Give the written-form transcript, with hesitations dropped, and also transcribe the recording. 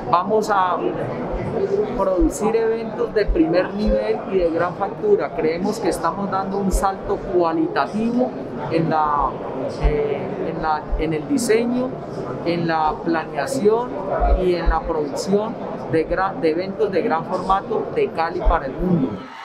Vamos a producir eventos de primer nivel y de gran factura. Creemos que estamos dando un salto cualitativo en el diseño, en la planeación y en la producción de eventos de gran formato de Cali para el mundo.